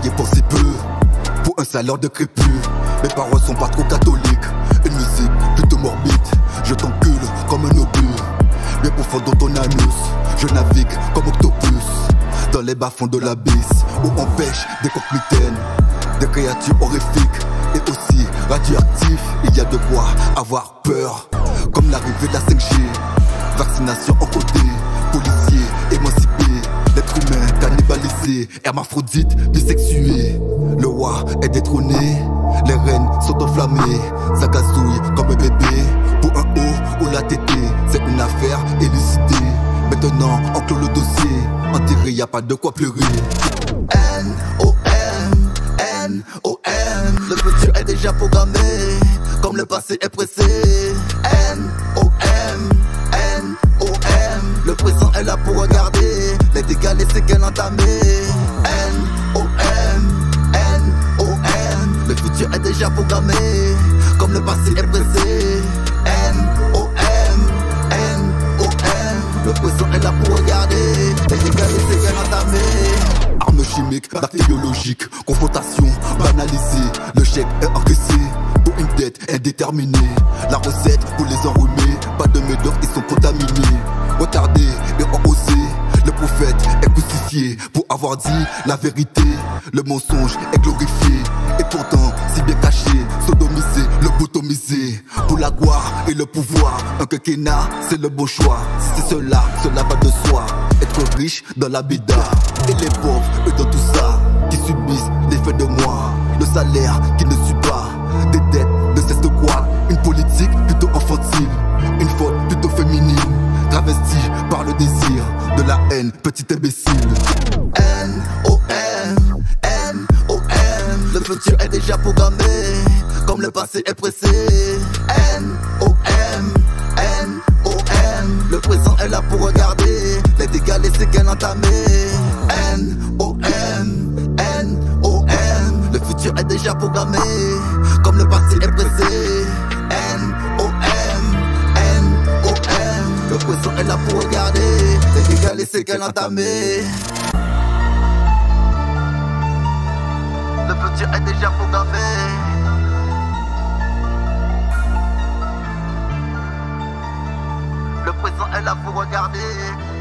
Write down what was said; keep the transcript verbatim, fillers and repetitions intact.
travailler pour si peu, pour un salaire de crépus. Mes paroles sont pas trop catholiques, une musique plutôt morbide. Je t'encule comme un obus, bien profond dans ton anus. Je navigue comme octopus dans les bas-fonds de l'abysse, où on pêche des coquemitaines, des créatures horrifiques et aussi radioactifs. Il y a de quoi avoir peur, comme l'arrivée de la cinq G. Vaccination en côté, policiers émancipés, l'être humain cannibalisé, hermaphrodite bisexué. Le roi est détrôné, les reines sont enflammées, ça gazouille comme un bébé. Pour un haut ou la tétée, c'est une affaire élucidée. Maintenant on clôt le dossier, enterré, y a pas de quoi pleurer. N O M, N O M, le futur est déjà programmé, comme le passé est pressé. N O M, N O M, le présent est là pour regarder les dégâts, les séquelles entamées. N O M, N O M, le futur est déjà programmé, comme le passé est pressé. N O M, N O M, le présent est là pour regarder les dégâts, les séquelles entamées. Armes chimiques, bactériologiques, confrontation banalisée. Le chèque est encaissé pour une dette indéterminée. La recette pour les enrhumés, pas de médoc, ils sont contaminés. Retardés et ont osé, le prophète est crucifié pour avoir dit la vérité. Le mensonge est glorifié et pourtant si bien caché, sodomisé, lobotomisé. Pour la gloire et le pouvoir, un quinquennat c'est le bon choix. Si c'est cela, cela va de soi. Être riche dans la bida et les pauvres eux dans tout ça, qui subissent l'effet de moi, le salaire qui ne suit pas, des dettes de cesse de croître, une politique plutôt enfantine, une faute plutôt féminine, travestie par le désir de la haine, petit imbécile. N O M, N O M, le futur est déjà programmé, comme le passé est pressé. N O M, N O M, le présent est là pour regarder les dégâts, les séquelles entamées. N O M, N O M, le futur est déjà programmé, comme le passé est pressé. N O M, N O M, le présent est là pour regarder les dégâts, les séquelles entamées. Le futur est déjà programmé, le présent est là pour regarder